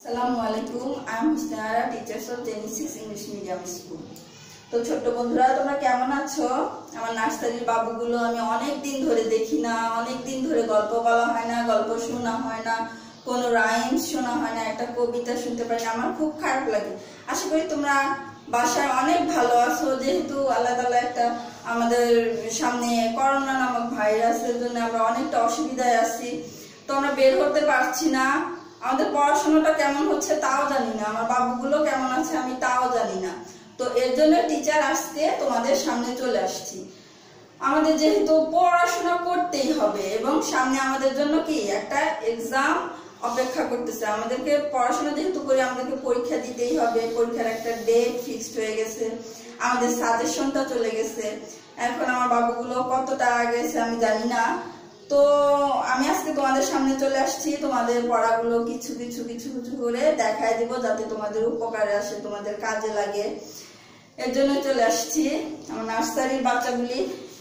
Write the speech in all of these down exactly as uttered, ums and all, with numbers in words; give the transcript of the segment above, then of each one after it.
আসসালামুয়ালাইকুম, I am Husnara, teachers of Genesis English medium school. তো ছোট্ট বন্ধুরা, তোমরা কেমন আছো? আমার নার্সারির বাবুগুলো আমি অনেক দিন ধরে দেখি না, অনেক দিন ধরে গল্প বলা হয় না, গল্প শোনা হয় না, কোনো রাইমস শোনা হয় না, একটা কবিতা শুনতে পারি না। আমার খুব খারাপ লাগে। আশা করি তোমরা বাসায় অনেক ভালো আছো। যেহেতু আল্লাহ তাআলা একটা আমাদের সামনে করোনা নামক ভাইরাসের জন্য আমরা অনেকটা অসুবিধায় আছি, তো আমরা বের হতে পারছি না। আমাদের পড়াশোনাটা কেমন হচ্ছে তাও জানি না, আমার বাবুগুলো কেমন আছে আমি তাও জানি না। তো এর জন্য টিচার আজকে তোমাদের সামনে চলে আসছি। আমাদের যেহেতু পড়াশোনা করতেই হবে এবং সামনে আমাদের জন্য কি একটা এক্সাম অপেক্ষা করতেছে, আমাদেরকে পড়াশোনা যেহেতু করি আমাদেরকে পরীক্ষা দিতেই হবে। পরীক্ষার একটা ডেট ফিক্সড হয়ে গেছে, আমাদের সাজেশনটা চলে গেছে। এখন আমার বাবুগুলো কতটা গেছে আমি জানি না। তো আমি আজকে তোমাদের সামনে চলে আসছি, তোমাদের পড়াগুলো কিছু কিছু কিছু কিছু করে দেখায় দিব যাতে তোমাদের উপকারে আসে, তোমাদের কাজে লাগে। এর জন্য চলে আসছি আমার নার্সারির বাচ্চাগুলি।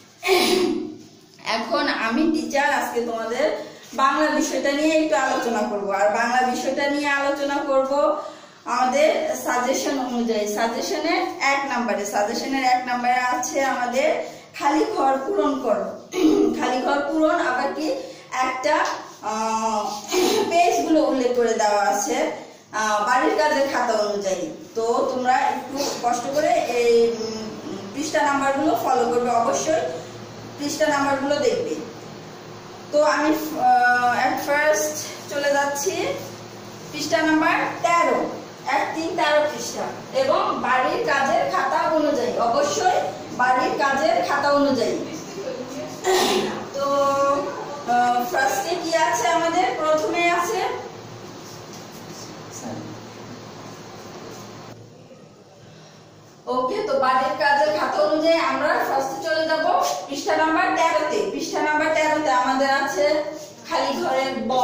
এখন আমি টিচার আজকে তোমাদের বাংলা বিষয়টা নিয়ে একটু আলোচনা করব। আর বাংলা বিষয়টা নিয়ে আলোচনা করব আমাদের সাজেশন অনুযায়ী। সাজেশনের এক নম্বরে সাজেশনের এক নম্বরে আছে আমাদের খালি ঘর পূরণ করো। খালি ঘর পূরণ আবার কি একটা পেজ গুলো উল্লেখ করে দেওয়া আছে বাড়ির কাজের খাতা অনুযায়ী। তো তোমরা একটু কষ্ট করে এই পৃষ্ঠা নাম্বার গুলো ফলো করবে, অবশ্যই পৃষ্ঠা নাম্বার গুলো দেখবে। তো আমি এট ফার্স্ট চলে যাচ্ছি পৃষ্ঠা নাম্বার তেরো, এক তিন তেরো পৃষ্ঠা, এবং বাড়ির কাজের খাতা অনুযায়ী, অবশ্যই বাড়ির কাজের খাতা অনুযায়ী। তো ফার্স্টে কি আছে আমাদের? প্রথমে আছে ওকে। তো বাড়ির কাজের খাতা অনুযায়ী আমরা ফার্স্টে চলে যাব পৃষ্ঠা নাম্বার তেরোতে। পৃষ্ঠা নাম্বার তেরোতে আমাদের আছে খালি ঘরের ব,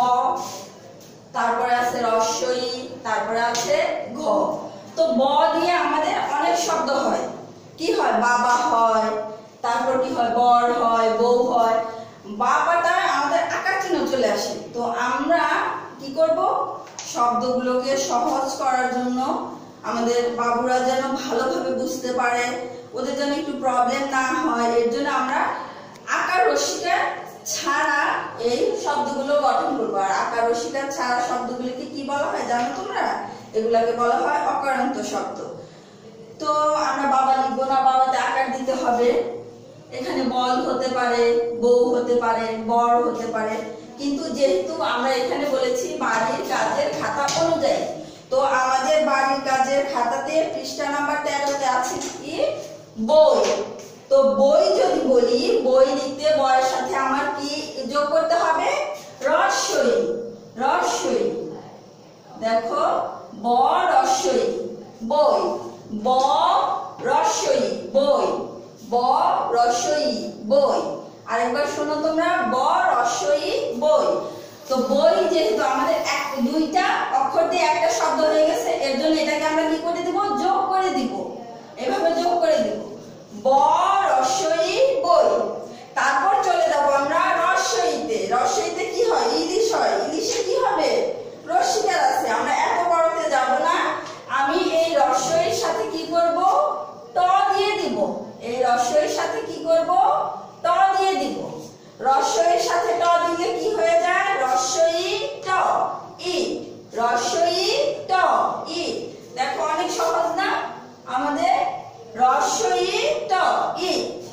তারপরে আছে রস্বই, তারপরে আছে ঘ। তো ব দিয়ে আমাদের অনেক শব্দ হয়। কি হয়? বাবা হয়, তারপর কি হয়? বর হয়, বউ হয়। বাবাটা আমাদের আকার চিহ্ন চলে আসে। তো আমরা কি করব? শব্দগুলোকে সহজ করার জন্য, আমাদের বাবুরা যেন ভালোভাবে বুঝতে পারে, ওদের যেন একটু প্রবলেম না হয়, এর জন্য আমরা আকার রস্যিকা ছাড়া এই শব্দগুলো গঠন করবো। আর আকার রস্যিকা ছাড়া শব্দগুলিকে কি বলা হয় জানো তোমরা? এগুলাকে বলা হয় অকারান্ত শব্দ। তো আমরা বাবা লিখবো না, বাবাতে আকার দিতে হবে। এখানে বল হতে পারে, বউ হতে পারে, বর হতে পারে, কিন্তু যেহেতু আমরা এখানে বলেছি বাড়ির কাজের খাতা অনুযায়ী, তো আমাদের বাড়ির কাজের খাতাতে পৃষ্ঠা নাম্বার তেরোতে আছে কি? বই। তো বই যদি বলি, বই লিখতে বয়ের সাথে আমার কি যোগ করতে হবে? রস্বই। রস্বই, দেখো, ব রস্বই বই, ব রস্বই বই, ব রস্বই বই। আরেকবার শোনো তোমরা, ব রস্বই বই। তো বই যেহেতু আমাদের এক দুইটা অক্ষর দিয়ে একটা শব্দ হয়ে গেছে, এর জন্য এটাকে আমরা কি করে দিব? যোগ করে দিব। এভাবে যোগ করে দিব, ব রস্বই বই। তারপর চলে যাব আমরা রস্বইতে। রস্বইতে কি হয়? ইলিশ হয়। ইলিশে কি হবে? রস্যিকার আছে। আমরা এত বড়তে যাব না, আমি এই রস্বইর সাথে কি করব? ট দিয়ে দিব। এই রস্বইর সাথে কি করব? ট দিয়ে দিব। রস্বইর সাথে ট দিলে কি হয়ে যায়? রস্বই ট ই। রস্বই ট ই। দেখো অনেক সহজ না আমাদের? রস্বই ট ই।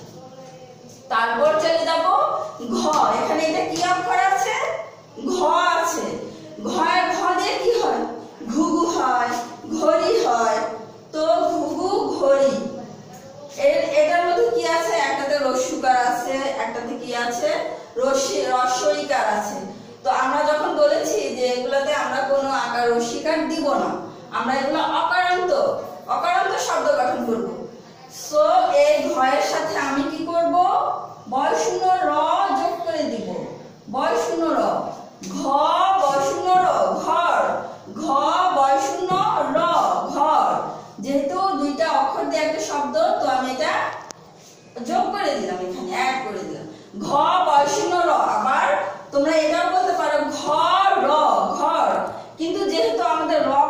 তারপর চলে যাব ঘ। এখানে এটা কি অক্ষর আছে? ঘ আছে। ঘয় ঘ দিয়ে কি হয়? ঘুঘু হয়, ঘড়ি হয়। তো ঘুঘু ঘড়ি। এর এটার মধ্যে কি আছে? একটাতে রস্যকার আছে, একটাতে কি আছে? রস্যি রস্যইকার আছে। তো আমরা যখন বলেছি যে এগুলাতে আমরা কোনো আকার রস্যিকার দিব না, আমরা এগুলো অকারান্ত অকারান্ত শব্দ গঠন করব। সো এই ঘয়ের সাথে আমি কি করব? বয় শূন্য র যোগ করে দিব। বয় শূন্য র, ঘ বয় শূন্য র, ঘর। ঘ বয় শূন্য র, ঘর। যেহেতু দুইটা অক্ষর দিয়ে একটা শব্দ, তো আমি এটা যোগ করে দিলাম, এখানে অ্যাড করে দিলাম। ঘ বয় শূন্য র। আবার তোমরা এটাও বলতে পারো ঘর র, ঘর। কিন্তু যেহেতু আমাদের র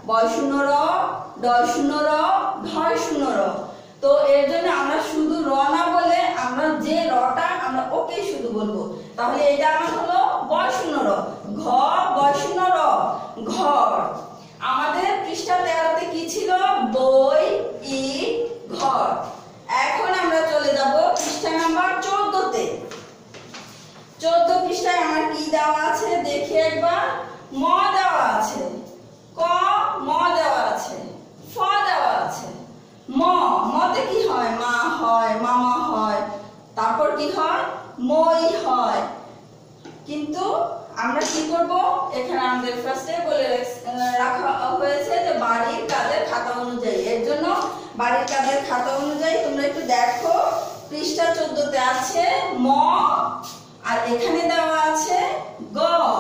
বয় শূন্য র, ডয় শূন্য র, ঢয় শূন্য র। তো এর জন্য আমরা শুধু র না বলে আমরা যে রটা আমরা ওকে শুধু বলবো। তাহলে এটা আমার হলো বয় শূন্য র, ঘ বয় শূন্য র, ঘর। আমাদের পৃষ্ঠা তেরোতে কি ছিল? বই, ইট, ঘর। এখন আমরা চলে যাব পৃষ্ঠা নাম্বার চোদ্দতে। চোদ্দ পৃষ্ঠায় আমার কি দেওয়া আছে দেখি একবার। ম দেওয়া আছে, ক ম দেওয়া আছে, ফ দেওয়া আছে। ম মতে কি হয়? মা হয়, মামা হয়, তারপর কি হয়? মই হয়। কিন্তু আমরা কি করব? এখানে আমাদের ফার্স্টে বলে রাখা হয়েছে যে বাড়ির কাজের খাতা অনুযায়ী। এর জন্য বাড়ির কাজের খাতা অনুযায়ী তোমরা একটু দেখো, পৃষ্ঠা চোদ্দতে আছে ম, আর এখানে দেওয়া আছে গ।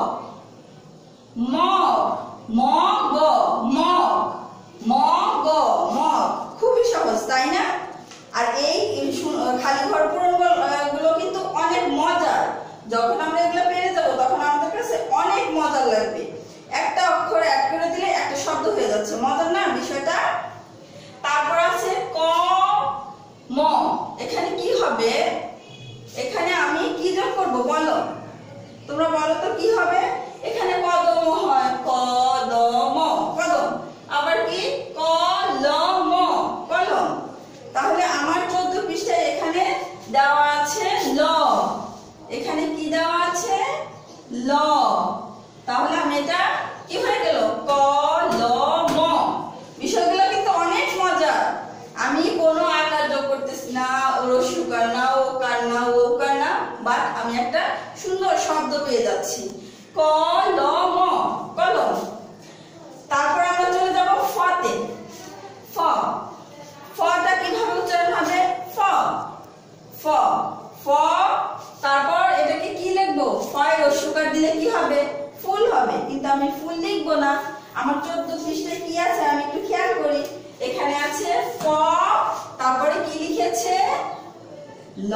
ম ম গ মগ, ম গ মগ। খুবই সহজ, তাই না? আর এই খালি ঘর পূরণ গুলো কিন্তু অনেক মজার। যখন আমরা এগুলো পেরে যাবো তখন আমাদের কাছে অনেক মজার লাগবে। একটা অক্ষর অ্যাড করে দিলে একটা শব্দ হয়ে যাচ্ছে, মজার না বিষয়টা? তারপর আছে ক ম। এখানে কি হবে? এখানে আমি কি যোগ করব বলো? তোমরা বলো তো কি হবে? এখানে কদম হয়, কদম, কদম। আবার কি? কলম, কলম। তাহলে আমার চোদ্দ পৃষ্ঠায় এখানে দেওয়া আছে ল। এখানে কি দেওয়া আছে? ল। তাহলে আমি এটা কি হয়ে গেল? কলম। বিষয়গুলো কিন্তু অনেক মজার। আমি কোনো আকার যোগ করতেছি না, রস্যকার না, ওকার না, ওকার না, বাট আমি একটা সুন্দর শব্দ পেয়ে যাচ্ছি, কলম, কলম। তারপর আমরা চলে যাব ফতে। ফ, ফটা কিভাবে উচ্চারণ হবে? ফ, ফ, ফ। তারপর এটাকে কি লিখবো? ফয় রস্যকার দিলে কি হবে? ফুল হবে। কিন্তু আমি ফুল লিখবো না। আমার চোদ্দ পৃষ্ঠায় কি আছে আমি একটু খেয়াল করি। এখানে আছে ফ, তারপরে কি লিখেছে? ল।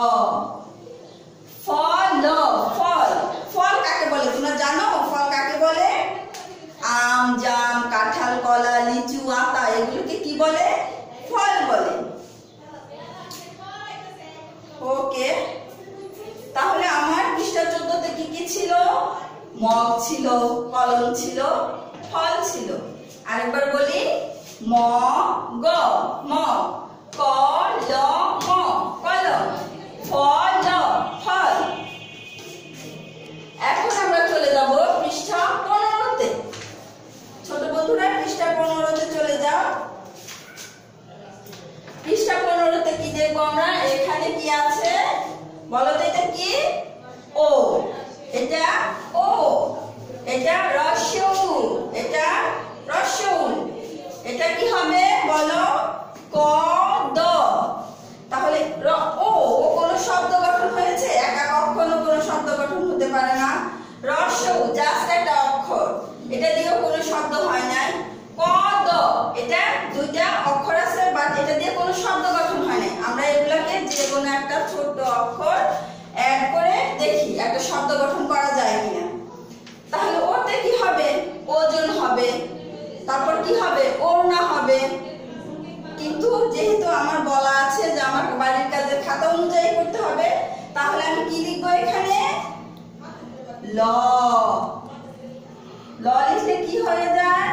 ফল, ফল। ফল কাকে বলে তোমরা জানো? ফল কাকে বলে? আম, জাম, কাঁঠাল, কলা, লিচু, আতা, এগুলোকে কি বলে? ফল বলে। ওকে, তাহলে আমার পৃষ্ঠা চোদ্দতে কি কি ছিল? মগ ছিল, কলম ছিল, ফল ছিল। আরেকবার বলি, ম গ মগ, কলম কলম, ফল ফল। এখন আমরা চলে যাব পৃষ্ঠা পনেরোতে। ছোট বন্ধুরা পৃষ্ঠা পনেরোতে চলে যাও। পৃষ্ঠা পনেরোতে কি দেখবো আমরা? এখানে কি আছে বলো তো? এটা কি? ও। এটা ও। এটা রস্য উ। এটা রস্য উ। এটা কি হবে বলো? ক দ। তাহলে ও ও কোন শব্দ গঠন হয়েছে? একা কখনো কোনো শব্দ গঠন হতে পারে না। রস্য উ জাস্ট একটা অক্ষর, এটা দিয়েও কোনো শব্দ হয় নাই। ক দ এটা দুইটা অক্ষর আছে, বাট এটা দিয়ে কোনো শব্দ গঠন হয় নাই। আমরা এগুলাকে যে কোনো একটা ছোট অক্ষর অ্যাড করে দেখি একটা শব্দ গঠন করা যায় কিনা। তাহলে ওতে কি হবে? ওজন হবে। তারপর কি হবে? ওড়না হবে। কিন্তু যেহেতু আমার বলা আছে যে আমার বাড়ির কাজের খাতা অনুযায়ী করতে হবে, তাহলে আমি কি লিখবো এখানে? ল। ল লিখলে কি হয়ে যায়?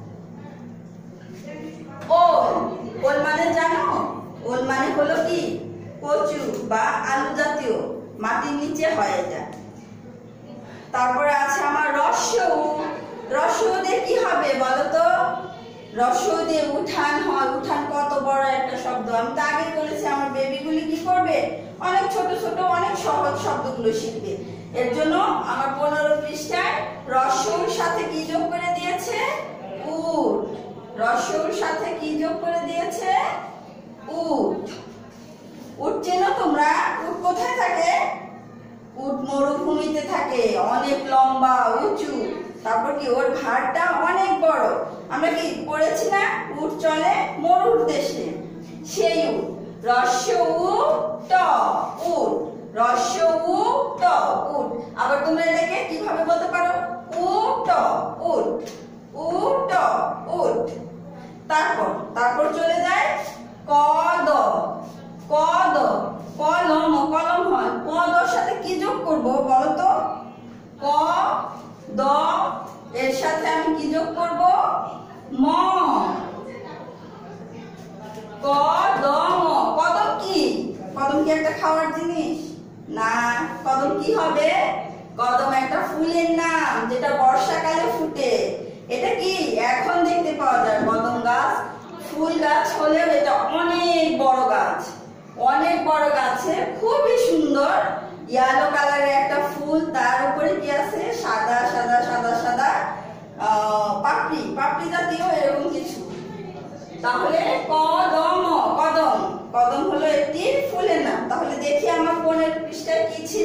ওল। ওল মানে জানো? ওল মানে হলো কি? কচু বা আলু জাতীয়, মাটির নিচে হয় এটা। তারপরে আছে আমার রস্য উ। রস্য উ দিয়ে কি হবে বলো তো? রস্য উ দিয়ে উঠান হয়। উঠান কত বড় একটা শব্দ। আমি তো আগে বলেছি আমার বেবিগুলি কি করবে? অনেক ছোট ছোট অনেক সহজ শব্দগুলো শিখবে। এর জন্য আমার পনেরো পৃষ্ঠায় রস্য উর সাথে কি যোগ করে দিয়েছে? উট। রস্য উর সাথে কি যোগ করে দিয়েছে? উট। উট চেনো তোমরা? উট কোথায় থাকে? উট মরুভূমিতে থাকে, অনেক লম্বা উঁচু। তারপর কি ওর ঘাড়টা অনেক বড়। আমরা কি পড়েছি না? উট চলে মরুর দেশে, সেই উট। রস্য উ ট উট। রস্য উ ট উট। আবার তোমরা এটাকে কিভাবে বলতে পারো? উ ট উট, উ ট উট। এর সাথে আমি কি যোগ করব? ম। কদম। কদম কি? কদম কি একটা খাওয়ার জিনিস? না। কদম কি হবে? কদম একটা ফুলের নাম, যেটা বর্ষাকালে ফুটে। এটা কি এখন দেখতে পাওয়া যায় কদম গাছ। ফুল গাছ হলেও এটা অনেক বড় গাছ, অনেক বড় গাছে খুবই সুন্দর ইয়েলো কালারের একটা ফুল, তার উপরে কি আছে সাদা সাদা সাদা সাদা পাপড়ি, পাপড়ি জাতীয় এরকম কিছু। তাহলে কদম, কদম, কদম হলো একটি ফুলের নাম। তাহলে দেখি আমার পনেরো পৃষ্ঠায় কি ছিল?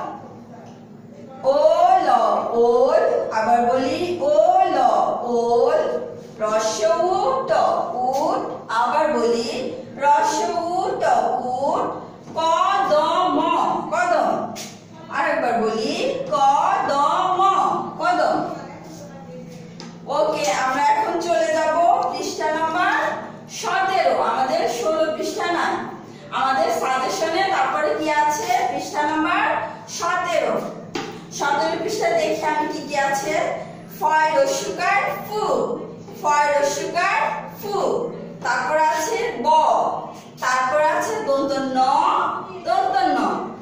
ওল, ওল, আবার বলি ওল, ওল, রস্য উট, উট, আবার বলি রস্য উট, উট, কদম, কদম, আরেকবার বলি কদম, কদম। ওকে, আমরা এখন চলে যাব পৃষ্ঠা নাম্বার সতেরো। আমাদের ষোলো পৃষ্ঠা না, আমাদের সাজেশনে তারপরে কি আছে? পৃষ্ঠা নাম্বার সতেরো। সতেরো পৃষ্ঠা দেখি আমি কি কি আছে। ফয় রস্যকার ফু, ফয় রস্যকার ফু, তারপর আছে ব, তারপর আছে দন্ত ন, দন্ত ন।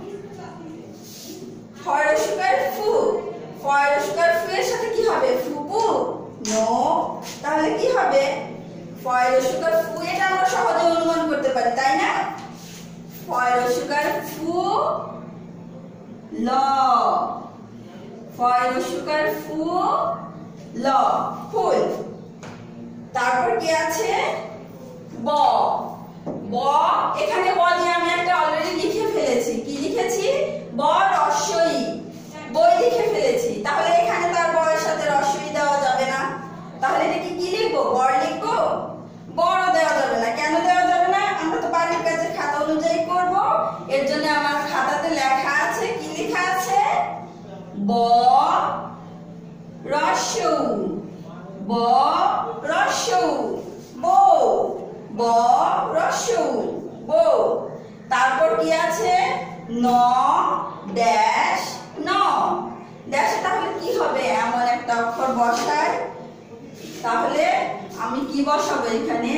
ফয় রস্যকার ফু, ফয় রস্যকার ফু এর সাথে কি হবে? ফুপু, নো। তাহলে কি হবে? ফয় রস্যকার ফু, এটা আমরা সহজে অনুমান করতে পারি, তাই না? ফয় রস্যকার ফু, ল, ফয় রস্যকার ফু, ল, ফুল। তারপর কি আছে? ব, ব, এখানে ব দিয়ে আমি একটা অলরেডি লিখে ফেলেছি। কি লিখেছি? ব রস্যই, বই লিখে ফেলেছি। তাহলে এখানে তার বয়ের সাথে রস্যই দেওয়া যাবে না। তাহলে এটা কি কি লিখবো? বড় লিখবো? বড় দেওয়া যাবে না। কেন দেওয়া যাবে না? আমরা তো বাড়ির কাজের খাতা অনুযায়ী করব। এর জন্য আমার খাতাতে লেখা আছে, কি লেখা আছে? ব রস্য, ব রস্য, বউ, ব রস্য, বউ। তারপর কি আছে? ন ড্যাশ ন, ড্যাশ। তাহলে কি হবে? এমন একটা অক্ষর বসায়। তাহলে আমি কি বসাবো এখানে?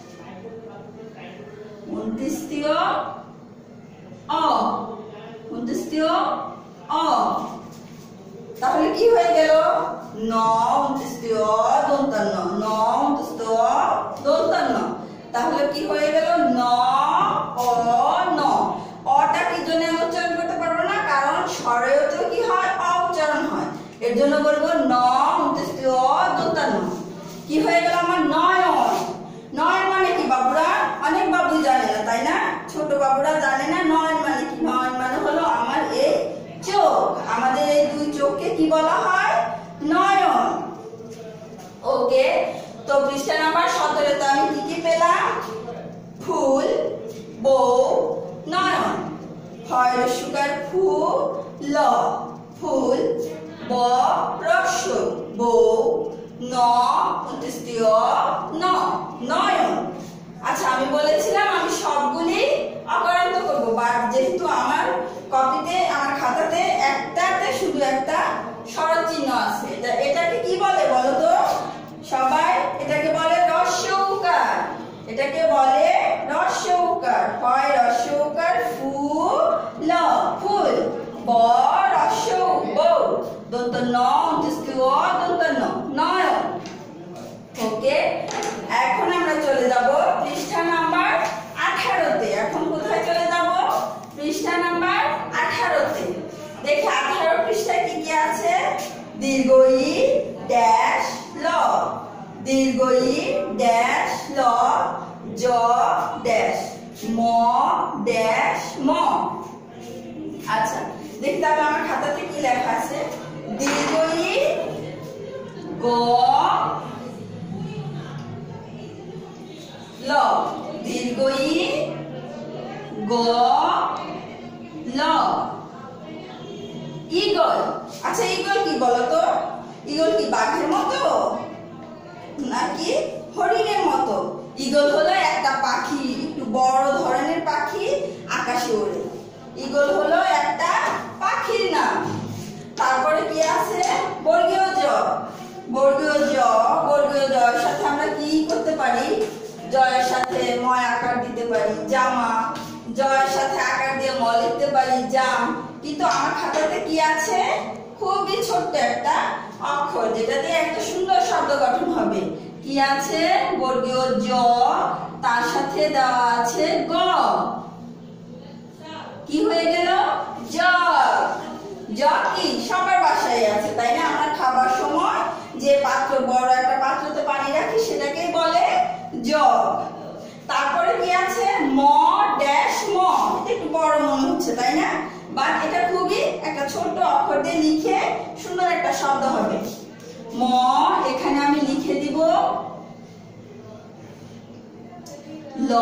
উনত্রিশীয় অ, উনত্রিশীয় অ। তাহলে কি হয়ে গেল? ন উনত্রিশীয় দন্তান্ন, ন উনত্রিশীয় দন্তান্ন। তাহলে কি হয়ে গেল? ন অ ন। অটা কি জন্য উচ্চারণ করতে পারবো না? কারণ স্বরেও কি হয়? অ উচ্চারণ হয়। এর জন্য বলবো ন উনত্রিশীয় দন্তান্ন। কি হয়ে গেল আমার? নয়ন। নয়ন মানে কি বাবুরা? অনেক বাবু জানে না, তাই না? ছোট বাবুরা জানে না নয়ন মানে কি। নয়ন মানে হলো আমার এই চোখ। আমাদের এই দুই চোখকে কি বলা হয়? নয়ন। ওকে, তো পৃষ্ঠা নাম্বার সতেরো তে আমি কি কি পেলাম? ফুল, বউ, নয়ন। ফয় রস্যকার ফু, ল, ফুল, ব রস্য, বউ, ন উনত্রিশীয় ন, নয়ন। আচ্ছা, আমি বলেছিলাম আমি সবগুলি অকারান্ত করব, বাট যেহেতু আমার কপিতে, আমার খাতাতে একটাতে শুধু একটা সরল চিহ্ন আছে, এটা এটাকে কি বলে বলো তো সবাই? এটাকে বলে রস্য উকার। এটাকে বলে রস্য উকার। হয় রস্য উকার ফু, ল, ফুল, ব রস্য বউ, দন্ত ন উনত্রিশীয় দন্ত ন, নয়ন। ওকে, এখন আমরা চলে যাব পৃষ্ঠা নাম্বার আঠারো তে। এখন কোথায় চলে যাব? পৃষ্ঠা নাম্বার আঠারো তে। দেখি আঠারো পৃষ্ঠায় কি কি আছে। দীর্ঘ ই ড্যাশ ল, দীর্ঘ ই ড্যাশ ল, জ ড্যাশ ম ড্যাশ ম। আচ্ছা, দেখি তাহলে আমার খাতাতে কি লেখা আছে। দীর্ঘ ই গ ল, দীর্ঘ ই গ ল, ঈগল। আচ্ছা, ঈগল কি বলতো? ঈগল কি বাঘের মতো নাকি হরিণের মতো? ঈগল হলো একটা পাখি, একটু বড় ধরনের পাখি, আকাশে ওড়ে। ঈগল হলো একটা পাখির নাম। তারপরে কি আছে? বর্গীয় জ, জয়ের সাথে ময় আকার দিতে পারি জামা, জয়ের সাথে আকার দিয়ে ম লিখতে পারি জাম। কিন্তু আমার খাতাতে কি আছে, খুবই ছোট্ট একটা অক্ষর যেটা দিয়ে একটা সুন্দর শব্দ গঠন হবে। কি আছে, বর্গীয় জ, তার সাথে দেওয়া আছে গ। কি হয়ে গেল, জগ। জগ কি সবার বাসায় আছে, তাই না? আমরা খাবার সময় যে পাত্র, বড় একটা পাত্রতে পানি রাখি সেটাকে বলে জগ। তারপরে কি আছে, ম ড্যাশ ম। এটা একটু বড় মনে হচ্ছে, তাই না? বাট এটা খুবই একটা ছোট অক্ষর দিয়ে লিখে সুন্দর একটা শব্দ হবে। ম, এখানে আমি লিখে দিব ল।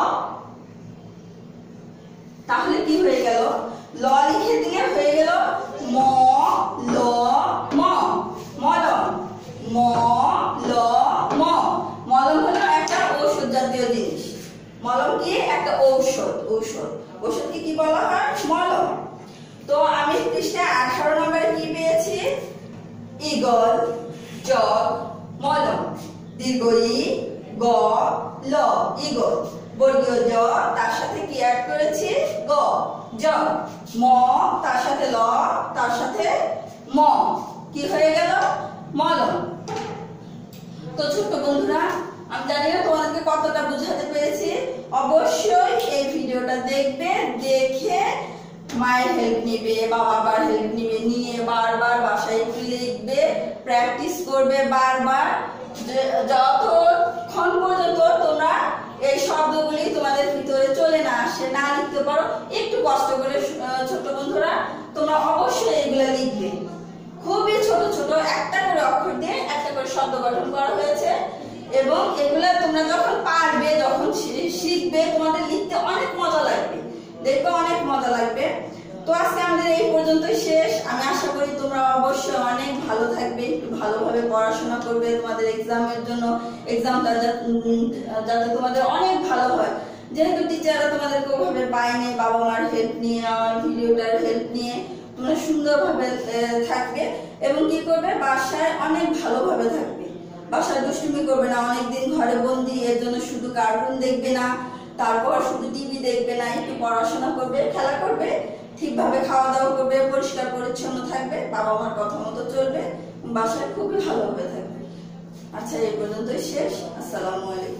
তাহলে কি হয়ে গেল, ল লিখে দিলে হয়ে গেল ম ল ম, মলম। ম ল ম, মলম হলো একটা ঔষধ জাতীয় জিনিস। মলম কি একটা ঔষধ, ঔষধ ঔষধকে কি বলা হয়, মলম। তো আমি পৃষ্ঠা আঠারো নম্বরে কি পেয়েছি, ঈগল, জগ, মলম, দীর্ঘ ই, গ, ল, ঈগল। বর্গীয় জ, তার সাথে কি অ্যাড করেছি, গ, জগ। ম, তার সাথে ল, তার সাথে ম, কি হয়ে গেল, মলম। তো ছোট্ট বন্ধুরা, আমি জানি না তোমাদেরকে কতটা বুঝাতে পেরেছি। অবশ্যই এই ভিডিওটা দেখবে, দেখে মায়ের হেল্প নিবে বা বাবার হেল্প নিবে, নিয়ে বারবার বাসায় একটু লিখবে, প্র্যাকটিস করবে বারবার, যতক্ষণ পর্যন্ত তোমরা এই শব্দগুলি তোমাদের ভিতরে চলে না আসে, না লিখতে পারো। একটু কষ্ট করে ছোট বন্ধুরা তোমরা অবশ্যই এগুলো লিখবে। খুবই ছোট ছোট একটা করে অক্ষর দিয়ে একটা করে শব্দ গঠন করা হয়েছে, এবং এগুলা তোমরা যখন পারবে, যখন শিখবে, তোমাদের লিখতে অনেক মজা লাগবে, দেখবে অনেক মজা লাগবে। তো আজকে আমাদের এই পর্যন্তই শেষ। আমি আশা করি তোমরা অবশ্যই অনেক ভালো থাকবে, একটু ভালোভাবে পড়াশোনা করবে তোমাদের এক্সামের জন্য, এক্সামটা যাতে তোমাদের অনেক ভালো হয়। যেহেতু টিচাররা তোমাদেরকে ওভাবে পায়নি, বাবা মার হেল্প নিয়ে, আমার ভিডিওটার হেল্প নিয়ে তোমরা সুন্দরভাবে থাকবে এবং কি করবে, বাসায় অনেক ভালোভাবে থাকবে, বাসায় দুষ্টুমি করবে না, অনেকদিন ঘরে বন্দি, এর জন্য শুধু কার্টুন দেখবে না, তারপর শুধু টিভি দেখবে না, একটু পড়াশোনা করবে, খেলা করবে, ঠিকভাবে খাওয়া দাওয়া করবে, পরিষ্কার পরিচ্ছন্ন থাকবে, বাবা মার কথা মতো চলবে, বাসায় খুবই ভালোভাবে থাকবে। আচ্ছা, এই পর্যন্তই শেষ। আসসালামু আলাইকুম।